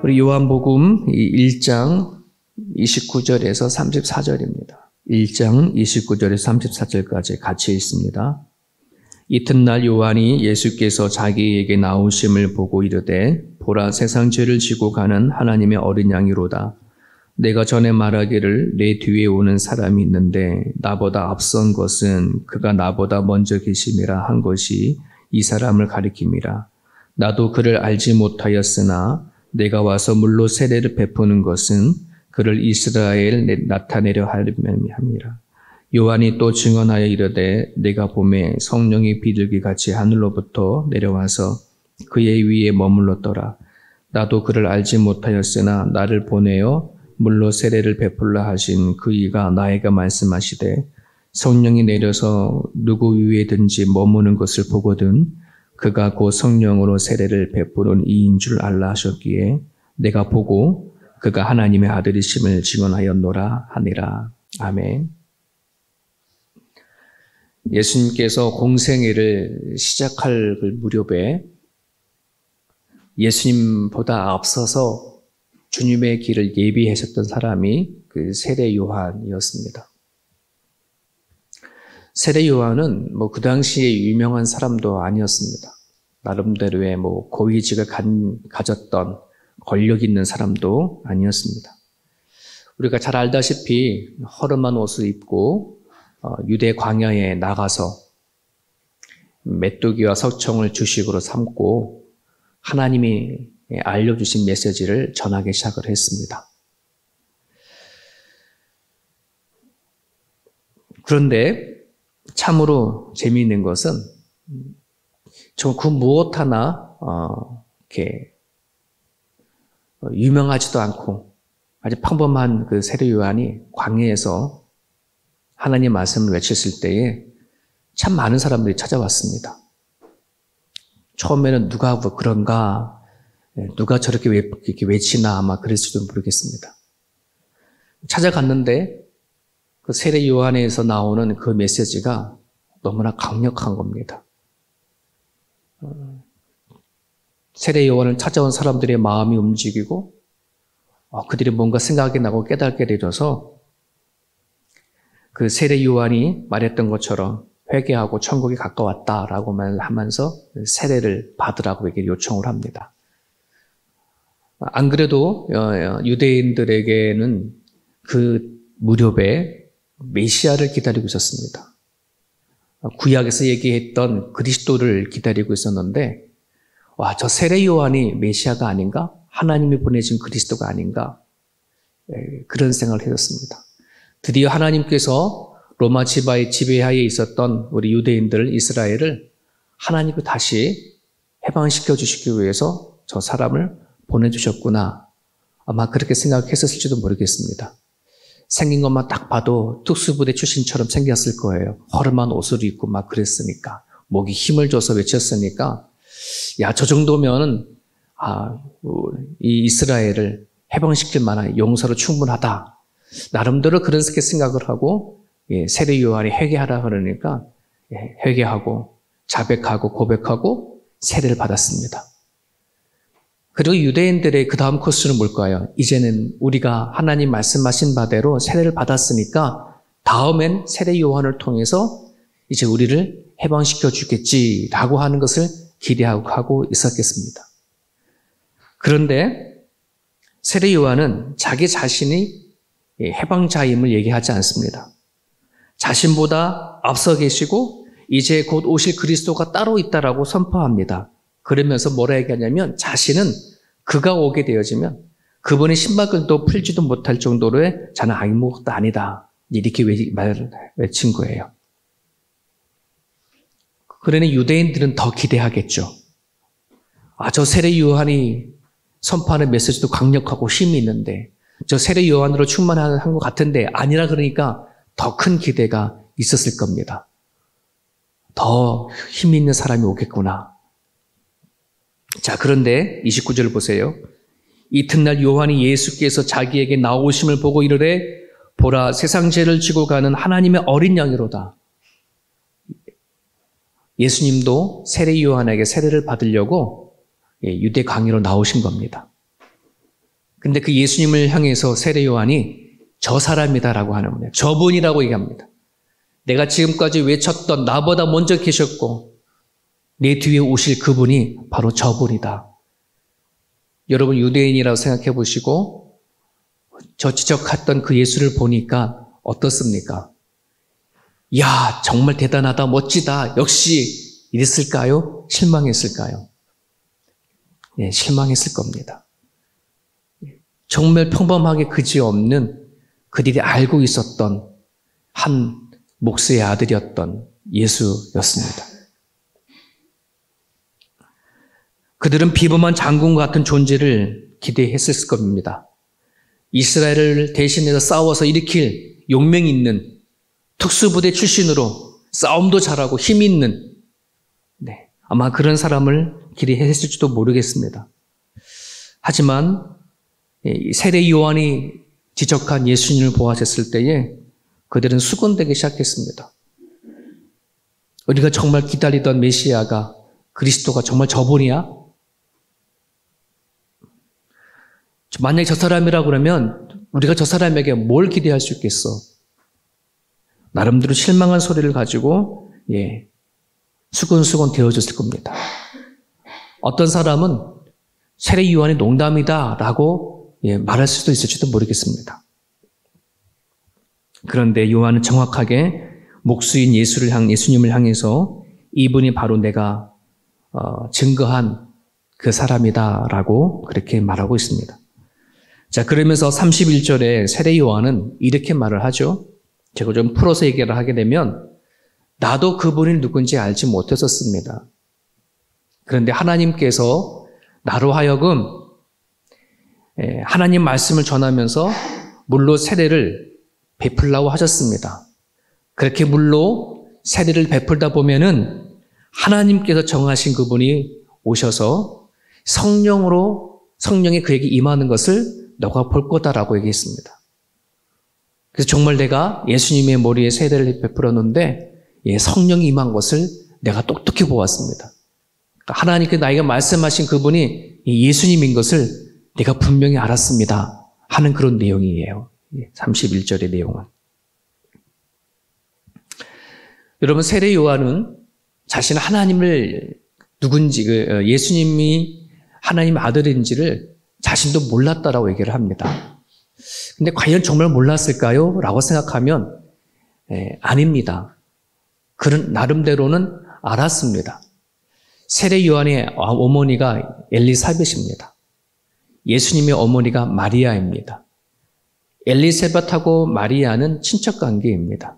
우리 요한복음 1장 29절에서 34절입니다. 1장 29절에서 34절까지 같이 읽습니다. 이튿날 요한이 예수께서 자기에게 나오심을 보고 이르되 보라 세상 죄를 지고 가는 하나님의 어린 양이로다. 내가 전에 말하기를 내 뒤에 오는 사람이 있는데 나보다 앞선 것은 그가 나보다 먼저 계심이라 한 것이 이 사람을 가리킴이라. 나도 그를 알지 못하였으나 내가 와서 물로 세례를 베푸는 것은 그를 이스라엘에 나타내려 함이라. 요한이 또 증언하여 이르되 내가 보매 성령이 비둘기같이 하늘로부터 내려와서 그의 위에 머물렀더라. 나도 그를 알지 못하였으나 나를 보내어 물로 세례를 베풀라 하신 그이가 나에게 말씀하시되 성령이 내려서 누구 위에든지 머무는 것을 보거든 그가 곧 성령으로 세례를 베푸는 이인 줄 알라 하셨기에 내가 보고 그가 하나님의 아들이심을 증언하였노라 하니라. 아멘. 예수님께서 공생애를 시작할 무렵에 예수님보다 앞서서 주님의 길을 예비하셨던 사람이 그 세례 요한이었습니다. 세례 요한은 그 당시에 유명한 사람도 아니었습니다. 나름대로의 고위직을 가졌던 권력 있는 사람도 아니었습니다. 우리가 잘 알다시피 허름한 옷을 입고 유대 광야에 나가서 메뚜기와 석청을 주식으로 삼고 하나님이 알려주신 메시지를 전하기 시작을 했습니다. 그런데 참으로 재미있는 것은 그 무엇 하나 이렇게 유명하지도 않고 아주 평범한 그 세례 요한이 광야에서 하나님 말씀을 외쳤을 때에 참 많은 사람들이 찾아왔습니다. 처음에는 누가 그런가, 누가 저렇게 이렇게 외치나 아마 그랬을지도 모르겠습니다. 찾아갔는데 그 세례 요한에서 나오는 그 메시지가 너무나 강력한 겁니다. 세례 요한을 찾아온 사람들의 마음이 움직이고 그들이 뭔가 생각이 나고 깨닫게 되어서 그 세례 요한이 말했던 것처럼 회개하고 천국이 가까웠다라고 말하면서 세례를 받으라고 이렇게 요청을 합니다. 안 그래도 유대인들에게는 그 무렵에 메시아를 기다리고 있었습니다. 구약에서 얘기했던 그리스도를 기다리고 있었는데 저 세례 요한이 메시아가 아닌가? 하나님이 보내신 그리스도가 아닌가? 그런 생각을 했었습니다. 드디어 하나님께서 로마 지배하에 있었던 우리 유대인들, 이스라엘을 하나님이 다시 해방시켜 주시기 위해서 저 사람을 보내주셨구나. 아마 그렇게 생각했었을지도 모르겠습니다. 생긴 것만 딱 봐도 특수부대 출신처럼 생겼을 거예요. 허름한 옷을 입고 막 그랬으니까. 목에 힘을 줘서 외쳤으니까 저 정도면 이 이스라엘을 해방시킬 만한 용서로 충분하다. 나름대로 그렇게 생각을 하고 세례 요한이 회개하라 그러니까 회개하고 자백하고 고백하고 세례를 받았습니다. 그리고 유대인들의 그 다음 코스는 뭘까요? 이제는 우리가 하나님 말씀하신 바대로 세례를 받았으니까 다음엔 세례 요한을 통해서 이제 우리를 해방시켜 주겠지라고 하는 것을 기대하고 있었겠습니다. 그런데 세례 요한은 자기 자신이 해방자임을 얘기하지 않습니다. 자신보다 앞서 계시고 이제 곧 오실 그리스도가 따로 있다라고 선포합니다. 그러면서 뭐라 얘기하냐면 자신은 그가 오게 되어지면 그분의 신발끈도 풀지도 못할 정도로의 자는 아무것도 아니다. 이렇게 외친 거예요. 그러니 유대인들은 더 기대하겠죠. 저 세례 요한이 선포하는 메시지도 강력하고 힘이 있는데 저 세례 요한으로 충만한 것 같은데 아니라 그러니까 더 큰 기대가 있었을 겁니다. 더 힘 있는 사람이 오겠구나. 자, 그런데 29절 보세요. 이튿날 요한이 예수께서 자기에게 나오심을 보고 이르되 보라 세상 죄를 지고 가는 하나님의 어린 양이로다. 예수님도 세례 요한에게 세례를 받으려고 유대 광야로 나오신 겁니다. 근데 그 예수님을 향해서 세례 요한이 저 사람이다라고 하는 거예요. 저분이라고 얘기합니다. 내가 지금까지 외쳤던 나보다 먼저 계셨고 내 뒤에 오실 그분이 바로 저분이다. 여러분 유대인이라고 생각해 보시고 저 지적했던 그 예수를 보니까 어떻습니까? 야, 정말 대단하다, 멋지다. 역시 이랬을까요? 실망했을까요? 네, 실망했을 겁니다. 정말 평범하게 그지없는 그들이 알고 있었던 한 목수의 아들이었던 예수였습니다. 그들은 비범한 장군 같은 존재를 기대했을 겁니다. 이스라엘을 대신해서 싸워서 일으킬 용맹 있는 특수부대 출신으로 싸움도 잘하고 힘 있는 아마 그런 사람을 기대했을지도 모르겠습니다. 하지만 세례 요한이 지적한 예수님을 보았을 때에 그들은 수군되기 시작했습니다. 우리가 정말 기다리던 메시아가 그리스도가 정말 저분이야? 만약에 저 사람이라 그러면 우리가 저 사람에게 뭘 기대할 수 있겠어? 나름대로 실망한 소리를 가지고 수근수근 되어졌을 겁니다. 어떤 사람은 세례 요한이 농담이다라고 말할 수도 있을지도 모르겠습니다. 그런데 요한은 정확하게 목수인 예수님을 향해서 이분이 바로 내가 증거한 그 사람이다라고 그렇게 말하고 있습니다. 자, 그러면서 31절에 세례 요한은 이렇게 말을 하죠. 제가 좀 풀어서 얘기를 하게 되면 나도 그분이 누군지 알지 못했었습니다. 그런데 하나님께서 나로 하여금 하나님 말씀을 전하면서 물로 세례를 베풀라고 하셨습니다. 그렇게 물로 세례를 베풀다 보면은 하나님께서 정하신 그분이 오셔서 성령이 그에게 임하는 것을 너가 볼 거다라고 얘기했습니다. 그래서 정말 내가 예수님의 머리에 세례를 베풀었는데 성령이 임한 것을 내가 똑똑히 보았습니다. 그러니까 하나님께 나에게 말씀하신 그분이 예수님인 것을 내가 분명히 알았습니다 하는 그런 내용이에요. 31절의 내용은. 여러분, 세례 요한은 자신은 하나님을 누군지, 예수님이 하나님의 아들인지를 자신도 몰랐다라고 얘기를 합니다. 근데 과연 정말 몰랐을까요? 라고 생각하면 아닙니다. 그는 나름대로는 알았습니다. 세례 요한의 어머니가 엘리사벳입니다. 예수님의 어머니가 마리아입니다. 엘리사벳하고 마리아는 친척 관계입니다.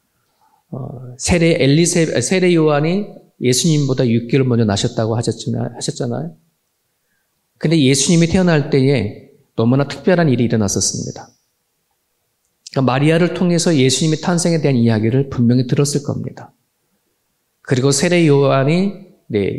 세례 요한이 예수님보다 6개월 먼저 나셨다고 하셨잖아요. 근데 예수님이 태어날 때에 너무나 특별한 일이 일어났었습니다. 그러니까 마리아를 통해서 예수님의 탄생에 대한 이야기를 분명히 들었을 겁니다. 그리고 세례 요한이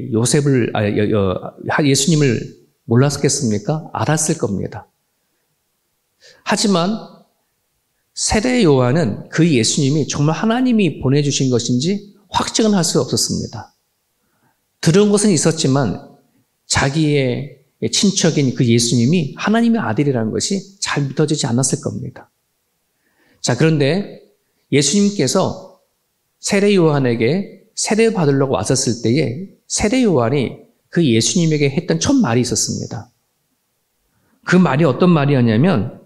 예수님을 몰랐겠습니까? 알았을 겁니다. 하지만 세례 요한은 그 예수님이 정말 하나님이 보내주신 것인지 확증은 할 수 없었습니다. 들은 것은 있었지만 자기의 친척인 그 예수님이 하나님의 아들이라는 것이 잘 믿어지지 않았을 겁니다. 자, 그런데 예수님께서 세례 요한에게 세례 받으려고 왔었을 때에 세례 요한이 그 예수님에게 했던 첫 말이 있었습니다. 그 말이 어떤 말이었냐면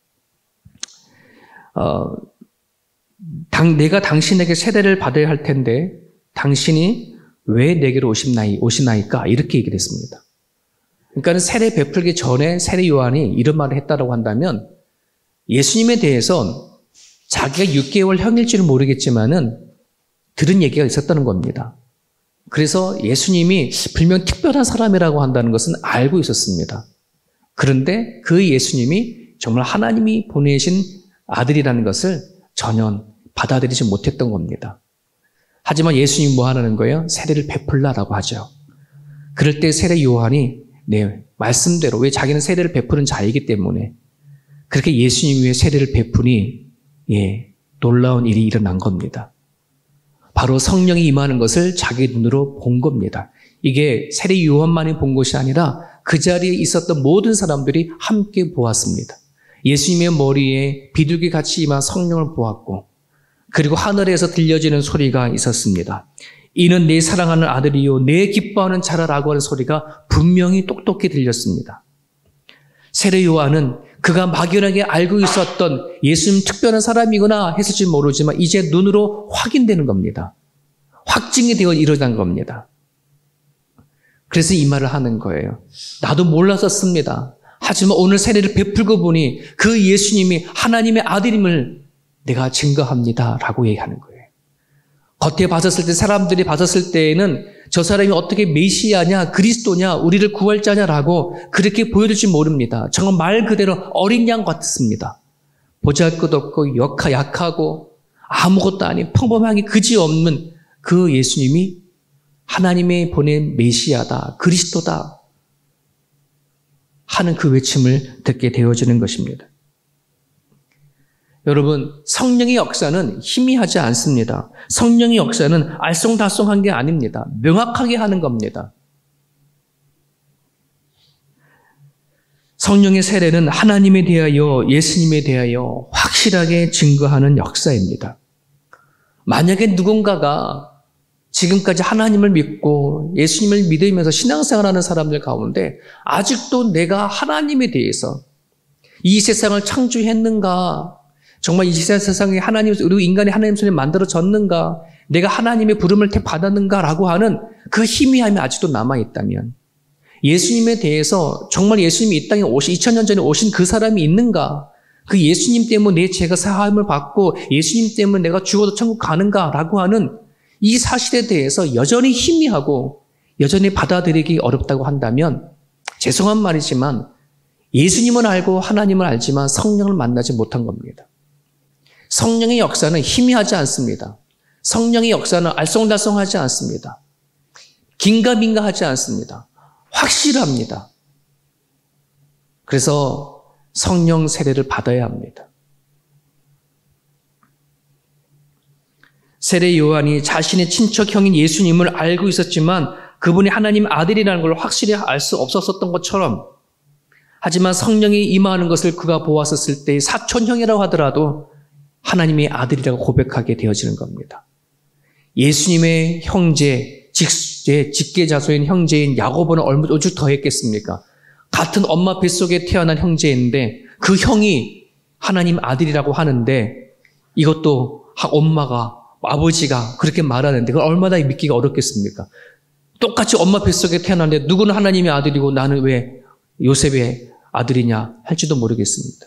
내가 당신에게 세례를 받아야 할 텐데 당신이 왜 내게로 오시나이까? 이렇게 얘기를 했습니다. 그러니까 세례 베풀기 전에 세례 요한이 이런 말을 했다고 한다면 예수님에 대해서 자기가 6개월 형일지는 모르겠지만은 들은 얘기가 있었다는 겁니다. 그래서 예수님이 분명 특별한 사람이라고 한다는 것은 알고 있었습니다. 그런데 그 예수님이 정말 하나님이 보내신 아들이라는 것을 전혀 받아들이지 못했던 겁니다. 하지만 예수님이 뭐 하라는 거예요? 세례를 베풀라라고 하죠. 그럴 때 세례 요한이 말씀대로, 왜 자기는 세례를 베푸는 자이기 때문에 그렇게 예수님 위에 세례를 베푸니 놀라운 일이 일어난 겁니다. 바로 성령이 임하는 것을 자기 눈으로 본 겁니다. 이게 세례 요한만이 본 것이 아니라 그 자리에 있었던 모든 사람들이 함께 보았습니다. 예수님의 머리에 비둘기 같이 임한 성령을 보았고, 그리고 하늘에서 들려지는 소리가 있었습니다. 이는 내 사랑하는 아들이요 내 기뻐하는 자라라고 하는 소리가 분명히 똑똑히 들렸습니다. 세례 요한은 그가 막연하게 알고 있었던 예수님 특별한 사람이구나 했을지 모르지만 이제 눈으로 확인되는 겁니다. 확증이 되어 일어난 겁니다. 그래서 이 말을 하는 거예요. 나도 몰랐었습니다. 하지만 오늘 세례를 베풀고 보니 그 예수님이 하나님의 아들임을 내가 증거합니다 라고 얘기하는 거예요. 겉에 봤었을 때, 사람들이 봤었을 때에는 저 사람이 어떻게 메시아냐, 그리스도냐, 우리를 구할 자냐라고 그렇게 보여줄지 모릅니다. 정말 말 그대로 어린 양 같습니다. 보잘것없고 약하고 아무것도 아닌 평범하게 그지없는 그 예수님이 하나님의 보낸 메시아다, 그리스도다 하는 그 외침을 듣게 되어지는 것입니다. 여러분, 성령의 역사는 희미하지 않습니다. 성령의 역사는 알쏭달쏭한 게 아닙니다. 명확하게 하는 겁니다. 성령의 세례는 하나님에 대하여, 예수님에 대하여 확실하게 증거하는 역사입니다. 만약에 누군가가 지금까지 하나님을 믿고 예수님을 믿으면서 신앙생활하는 사람들 가운데 아직도 내가 하나님에 대해서 이 세상을 창조했는가, 정말 이 세상에 하나님, 우리 인간이 하나님 손에 만들어졌는가, 내가 하나님의 부름을 받았는가라고 하는 그 희미함이 아직도 남아있다면, 예수님에 대해서 정말 예수님이 이 땅에 2000년 전에 오신 그 사람이 있는가, 그 예수님 때문에 내 죄가 사함을 받고 예수님 때문에 내가 죽어도 천국 가는가라고 하는 이 사실에 대해서 여전히 희미하고 여전히 받아들이기 어렵다고 한다면, 죄송한 말이지만 예수님은 알고 하나님을 알지만 성령을 만나지 못한 겁니다. 성령의 역사는 희미하지 않습니다. 성령의 역사는 알쏭달쏭하지 않습니다. 긴가민가하지 않습니다. 확실합니다. 그래서 성령 세례를 받아야 합니다. 세례 요한이 자신의 친척 형인 예수님을 알고 있었지만 그분이 하나님 아들이라는 걸 확실히 알 수 없었던 것처럼, 하지만 성령이 임하는 것을 그가 보았었을 때 사촌형이라고 하더라도 하나님의 아들이라고 고백하게 되어지는 겁니다. 예수님의 형제, 직계자손인 형제인 야고보는 어찌 더 했겠습니까? 같은 엄마 뱃속에 태어난 형제인데 그 형이 하나님 아들이라고 하는데, 이것도 엄마가, 아버지가 그렇게 말하는데 그걸 얼마나 믿기가 어렵겠습니까? 똑같이 엄마 뱃속에 태어났는데 누구는 하나님의 아들이고 나는 왜 요셉의 아들이냐 할지도 모르겠습니다.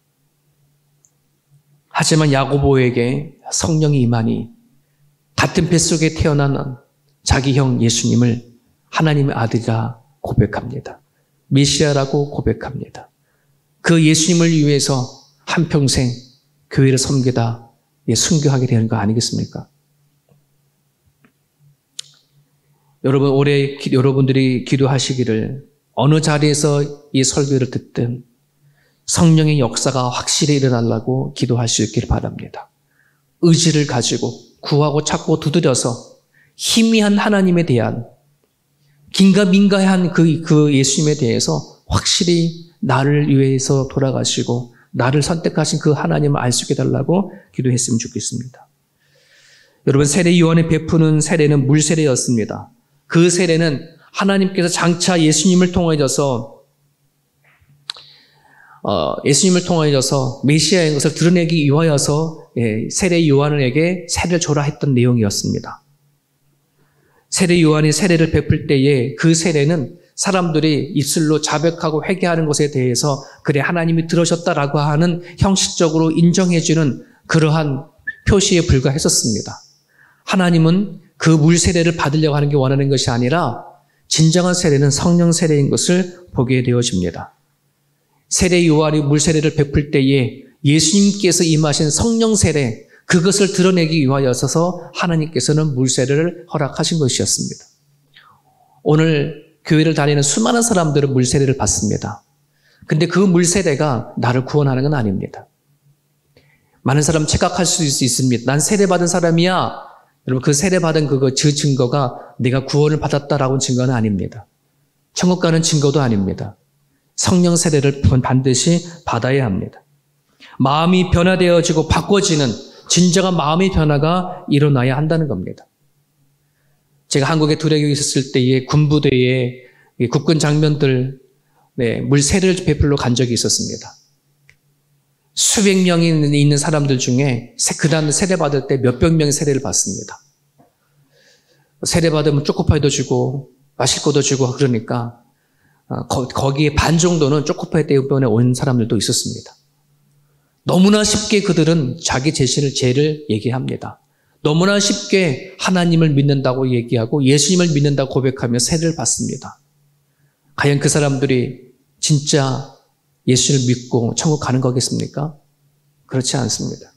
하지만 야고보에게 성령이 임하니 같은 뱃속에 태어난 자기 형 예수님을 하나님의 아들이라 고백합니다. 메시아라고 고백합니다. 그 예수님을 위해서 한평생 교회를 섬기다 순교하게 되는 거 아니겠습니까? 여러분, 올해 여러분들이 기도하시기를, 어느 자리에서 이 설교를 듣든 성령의 역사가 확실히 일어나려고 기도할 수 있기를 바랍니다. 의지를 가지고 구하고 찾고 두드려서 희미한 하나님에 대한, 긴가민가한 그 예수님에 대해서 확실히 나를 위해서 돌아가시고 나를 선택하신 그 하나님을 알 수 있게 해달라고 기도했으면 좋겠습니다. 여러분, 세례 요한이 베푸는 세례는 물세례였습니다. 그 세례는 하나님께서 장차 예수님을 통하여서 메시아인 것을 드러내기 위하여서 세례 요한에게 세례를 줘라 했던 내용이었습니다. 세례 요한이 세례를 베풀 때에 그 세례는 사람들이 입술로 자백하고 회개하는 것에 대해서 그래 하나님이 들으셨다라고 하는 형식적으로 인정해주는 그러한 표시에 불과했었습니다. 하나님은 그 물 세례를 받으려고 하는 게 원하는 것이 아니라 진정한 세례는 성령 세례인 것을 보게 되어집니다. 세례 요한이 물 세례를 베풀 때에 예수님께서 임하신 성령 세례, 그것을 드러내기 위하여서 하나님께서는 물 세례를 허락하신 것이었습니다. 오늘 교회를 다니는 수많은 사람들은 물 세례를 받습니다. 근데 그 물 세례가 나를 구원하는 건 아닙니다. 많은 사람 착각할 수 있습니다. 난 세례 받은 사람이야. 여러분, 그 세례 받은 그 증거가 내가 구원을 받았다라고 증거는 아닙니다. 천국 가는 증거도 아닙니다. 성령 세례를 반드시 받아야 합니다. 마음이 변화되어지고 바꿔지는 진정한 마음의 변화가 일어나야 한다는 겁니다. 제가 한국에 두레교에 있었을 때에 군부대에 국군 장면들 물 세례를 베풀러 간 적이 있었습니다. 수백 명이 있는 사람들 중에 그 다음 세례 받을 때 몇백 명의 세례를 받습니다. 세례 받으면 초코파이도 주고 마실 것도 주고 그러니까 거기에 반 정도는 초코파이 때문에 온 사람들도 있었습니다. 너무나 쉽게 그들은 자기 죄를 얘기합니다. 너무나 쉽게 하나님을 믿는다고 얘기하고 예수님을 믿는다고 고백하며 세례를 받습니다. 과연 그 사람들이 진짜 예수를 믿고 천국 가는 거겠습니까? 그렇지 않습니다.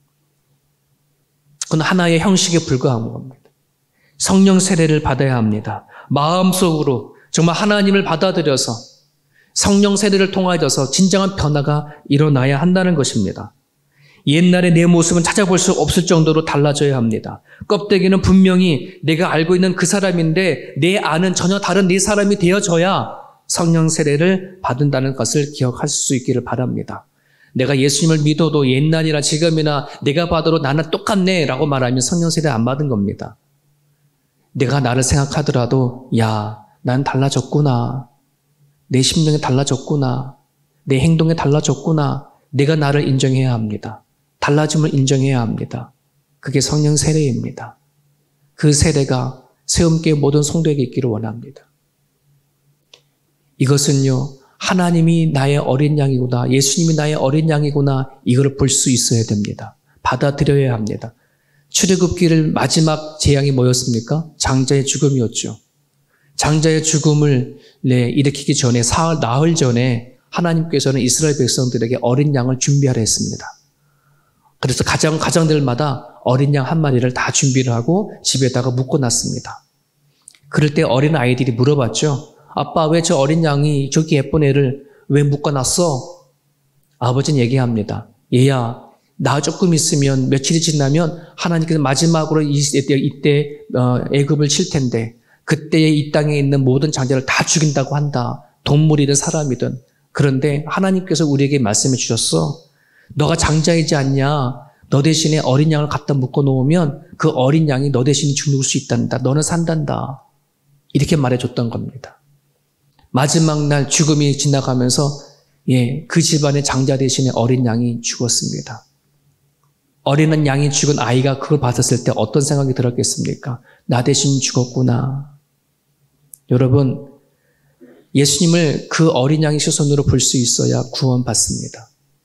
그건 하나의 형식에 불과한 겁니다. 성령 세례를 받아야 합니다. 마음속으로 정말 하나님을 받아들여서 성령 세례를 통하여서 진정한 변화가 일어나야 한다는 것입니다. 옛날의 내 모습은 찾아볼 수 없을 정도로 달라져야 합니다. 껍데기는 분명히 내가 알고 있는 그 사람인데 내 안은 전혀 다른 네 사람이 되어져야 성령 세례를 받는다는 것을 기억할 수 있기를 바랍니다. 내가 예수님을 믿어도 옛날이나 지금이나 내가 봐도 나는 똑같네 라고 말하면 성령 세례 안 받은 겁니다. 내가 나를 생각하더라도 난 달라졌구나. 내 심령이 달라졌구나. 내 행동이 달라졌구나. 내가 나를 인정해야 합니다. 달라짐을 인정해야 합니다. 그게 성령 세례입니다. 그 세례가 새움교회 모든 성도에게 있기를 원합니다. 이것은요, 하나님이 나의 어린 양이구나, 예수님이 나의 어린 양이구나, 이걸 볼 수 있어야 됩니다. 받아들여야 합니다. 출애굽기를 마지막 재앙이 뭐였습니까? 장자의 죽음이었죠. 장자의 죽음을 일으키기 전에 나흘 전에 하나님께서는 이스라엘 백성들에게 어린 양을 준비하라 했습니다. 그래서 가정들마다 어린 양 한 마리를 다 준비를 하고 집에다가 묶어놨습니다. 그럴 때 어린 아이들이 물어봤죠. 아빠, 왜 저 어린 양이 저기 예쁜 애를 왜 묶어놨어? 아버지는 얘기합니다. 얘야, 나 조금 있으면 며칠이 지나면 하나님께서 마지막으로 이때 애굽을 칠 텐데 그때 이 땅에 있는 모든 장자를 다 죽인다고 한다. 동물이든 사람이든. 그런데 하나님께서 우리에게 말씀해 주셨어. 너가 장자이지 않냐? 너 대신에 어린 양을 갖다 묶어놓으면 그 어린 양이 너 대신 죽을 수 있단다. 너는 산단다. 이렇게 말해줬던 겁니다. 마지막 날 죽음이 지나가면서 그 집안의 장자 대신에 어린 양이 죽었습니다. 어린 양이 죽은 아이가 그걸 봤었을 때 어떤 생각이 들었겠습니까? 나 대신 죽었구나. 여러분, 예수님을 그 어린 양의 시선으로 볼 수 있어야 구원받습니다.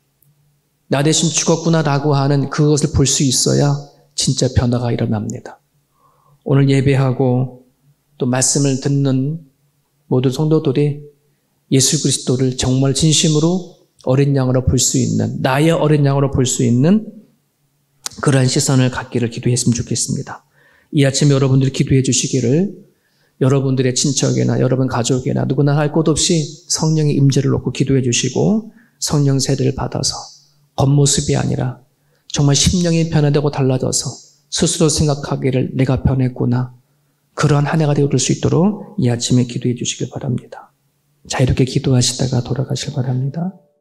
나 대신 죽었구나라고 하는 그것을 볼 수 있어야 진짜 변화가 일어납니다. 오늘 예배하고 또 말씀을 듣는 모든 성도들이 예수 그리스도를 정말 진심으로 어린 양으로 볼 수 있는, 나의 어린 양으로 볼 수 있는 그러한 시선을 갖기를 기도했으면 좋겠습니다. 이 아침 여러분들이 기도해 주시기를 여러분들의 친척이나 여러분 가족이나 누구나 할 것 없이 성령의 임재를 놓고 기도해 주시고 성령 세례를 받아서 겉모습이 아니라 정말 심령이 변화되고 달라져서 스스로 생각하기를 내가 변했구나. 그러한 한 해가 되어줄 수 있도록 이 아침에 기도해 주시길 바랍니다. 자, 이렇게 기도하시다가 돌아가시길 바랍니다.